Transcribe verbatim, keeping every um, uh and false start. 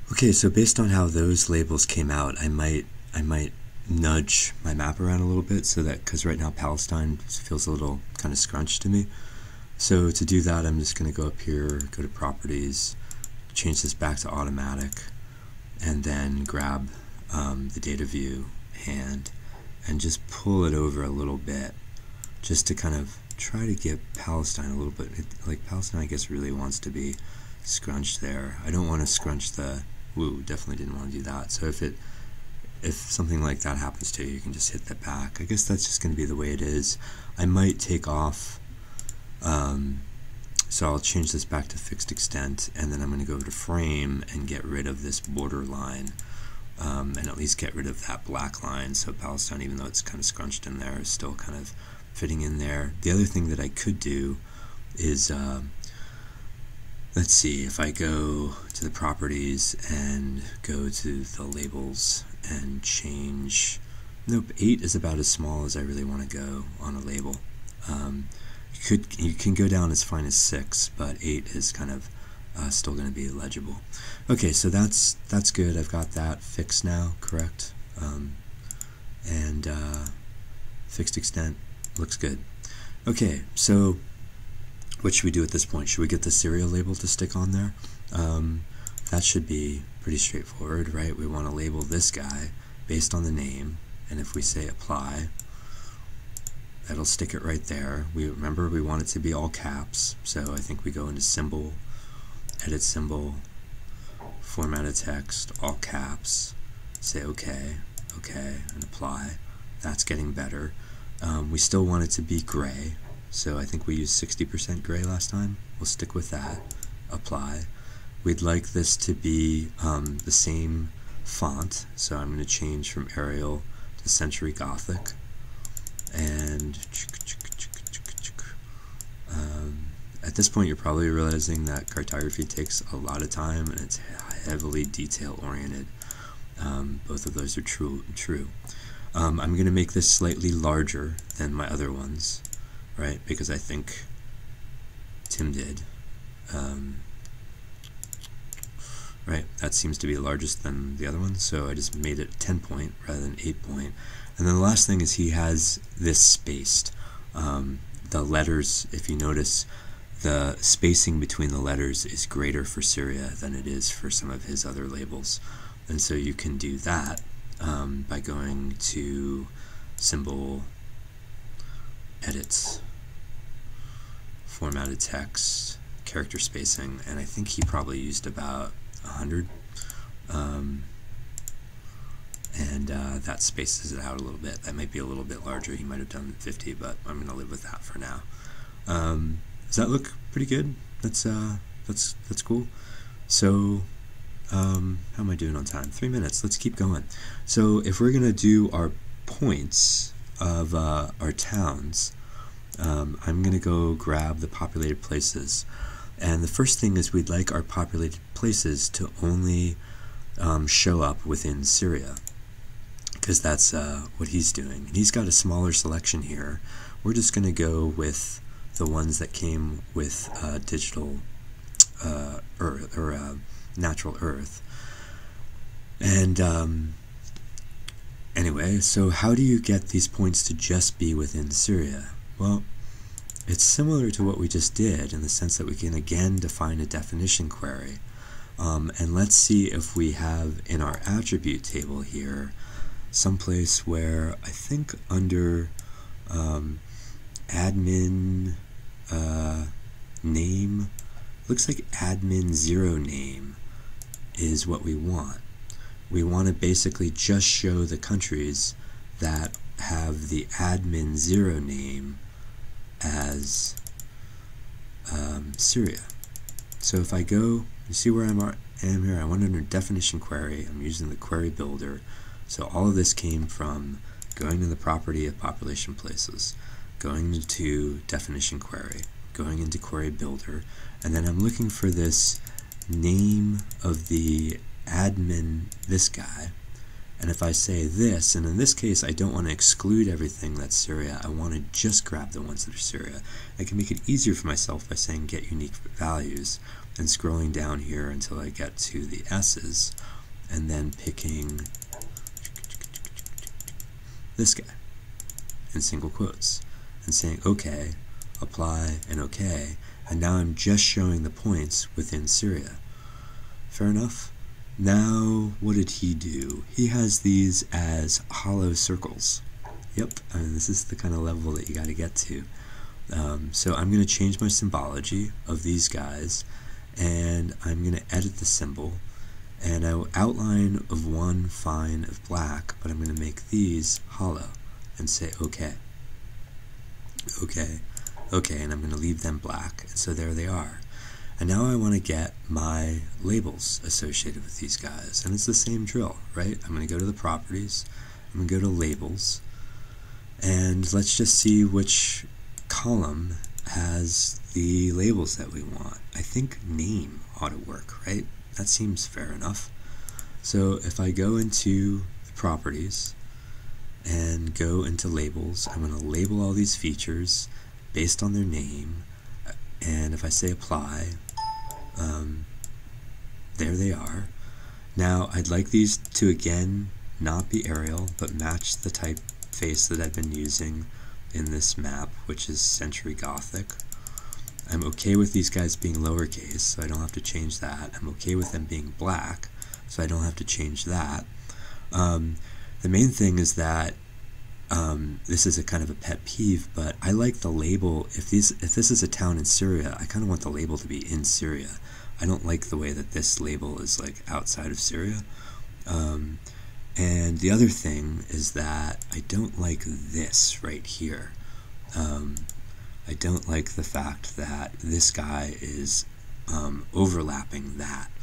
Okay, so based on how those labels came out, I might I might nudge my map around a little bit so that, because right now Palestine feels a little kind of scrunched to me. So to do that, I'm just going to go up here, go to properties, change this back to automatic, and then grab um, the data view hand and just pull it over a little bit, just to kind of try to get Palestine a little bit, it, like Palestine I guess really wants to be scrunched there. I don't want to scrunch the, woo, definitely didn't want to do that. So if it, if something like that happens to you, you can just hit that back. I guess that's just going to be the way it is. I might take off, um, so I'll change this back to fixed extent, and then I'm going to go to frame and get rid of this border line, um, and at least get rid of that black line, so Palestine, even though it's kind of scrunched in there, is still kind of fitting in there. The other thing that I could do is, uh, let's see, if I go to the properties and go to the labels and change, nope, eight is about as small as I really want to go on a label. Um, you could you can go down as fine as six, but eight is kind of uh, still going to be legible. Okay, so that's that's good. I've got that fixed now, correct? Um, and uh, fixed extent looks good. Okay, so what should we do at this point? Should we get the Syria label to stick on there? Um, that should be pretty straightforward, right? We want to label this guy based on the name, and if we say apply, that'll stick it right there. We remember we want it to be all caps, so I think we go into symbol, edit symbol, formatted text, all caps, say okay, okay, and apply. That's getting better. Um, we still want it to be gray, so I think we used sixty percent gray last time. We'll stick with that. Apply. We'd like this to be um, the same font, so I'm going to change from Arial to Century Gothic. And um, at this point, you're probably realizing that cartography takes a lot of time and it's heavily detail oriented. Um, both of those are true. True. Um, I'm going to make this slightly larger than my other ones, right? Because I think Tim did. Um, right, that seems to be the largest than the other one, so I just made it ten point rather than eight point. And then the last thing is he has this spaced. Um, the letters, if you notice, the spacing between the letters is greater for Syria than it is for some of his other labels. And so you can do that um, by going to symbol, edit, formatted text, character spacing, and I think he probably used about one hundred. Um, and uh, that spaces it out a little bit. That might be a little bit larger. He might have done fifty, but I'm going to live with that for now. Um, does that look pretty good? That's uh, that's that's cool. So, um, how am I doing on time? Three minutes. Let's keep going. So, if we're going to do our points of uh, our towns, um, I'm going to go grab the populated places. And the first thing is we'd like our populated places to only um, show up within Syria, because that's uh, what he's doing. And he's got a smaller selection here. We're just going to go with the ones that came with uh, digital uh, earth, or uh, natural earth. And um, anyway, so how do you get these points to just be within Syria? Well, it's similar to what we just did in the sense that we can again define a definition query. Um, and let's see if we have in our attribute table here someplace where I think under um, admin uh, name, looks like admin zero name is what we want. We want to basically just show the countries that have the admin zero name as um, Syria. So if I go, you see where I'm am here, I went under definition query, I'm using the query builder. So all of this came from going to the property of population places, going into definition query, going into query builder, and then I'm looking for this name of the admin, this guy. And if I say this, and in this case I don't want to exclude everything that's Syria, I want to just grab the ones that are Syria. I can make it easier for myself by saying get unique values. and scrolling down here until I get to the S's, and then picking this guy in single quotes and saying OK, apply, and OK, and now I'm just showing the points within Syria. Fair enough? Now, what did he do? He has these as hollow circles. Yep, I mean, this is the kind of level that you got to get to. Um, so I'm going to change my symbology of these guys, and I'm going to edit the symbol, and I will outline of one fine of black, but I'm going to make these hollow and say OK. OK, OK, and I'm going to leave them black, and so there they are. And now I want to get my labels associated with these guys, and it's the same drill, right? I'm going to go to the properties, I'm going to go to labels, and let's just see which column has the labels that we want. I think name ought to work, right? That seems fair enough. So if I go into the properties and go into labels, I'm going to label all these features based on their name, and if I say apply, um, there they are. Now I'd like these to again not be Arial, but match the typeface that I've been using in this map, which is Century Gothic. I'm okay with these guys being lowercase, so I don't have to change that. I'm okay with them being black, so I don't have to change that. Um, the main thing is that um, this is a kind of a pet peeve, but I like the label. If these, if this is a town in Syria, I kind of want the label to be in Syria. I don't like the way that this label is like outside of Syria. Um, and the other thing is that I don't like this right here. Um, I don't like the fact that this guy is um, overlapping that.